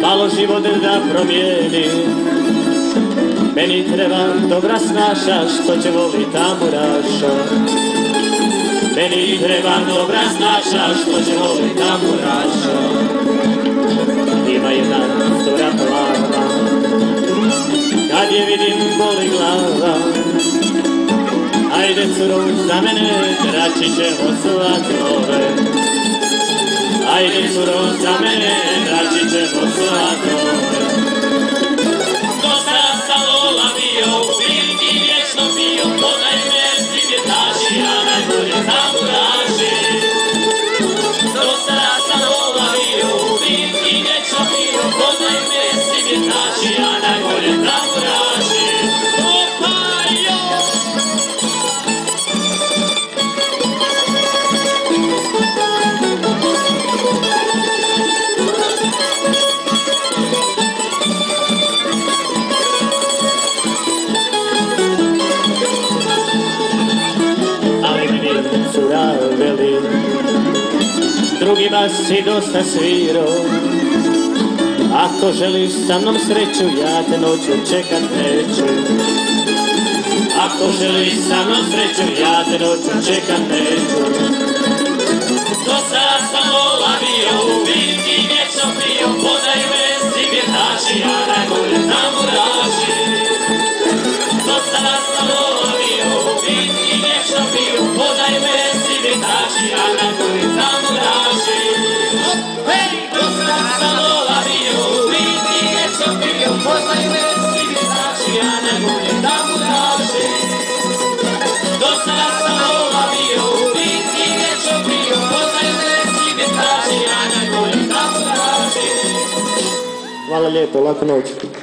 malo život da promijeni. Meni treba dobra snaša što će voli tamburaša. Meni treba dobra snaša što će voli tamburaša. Ima jedna cura plava, kad je vidim boli glava. Ajde curo za mene, trači ćemo slatove. Ajde curo za mene, trači ćemo slatove. Dosta sam vola bio, uvijek i vječno bio, podaj me svi vjetaši, a najbolje tamburaši. Dosta sam vola bio, uvijek i vječno bio, podaj me svi vjetaši, a najbolje tamburaši. Cura veli, drugima si dosta svirao. Ako želiš sa mnom sreću, ja te noću čekat neću. Ako želiš sa mnom sreću, ja te noću čekat neću. Dosta sam vola bio, uvijek i vječno bio, podaj me svi vjetaši, a najbolje tamburaši. Dosta sam vola bio, uvijek i vječno bio, podaj me svi vjetaši, a najbolje tamburaši. Dosta sam vola bio, uvijek i vječno bio, podaj me svi vjetaši, a najbolje tamburaši. Dosta sam vola bio, uvijek i vječno bio, podaj me svi vjetaši, a najbolje tamburaši. Hvala lijepo, laku noć.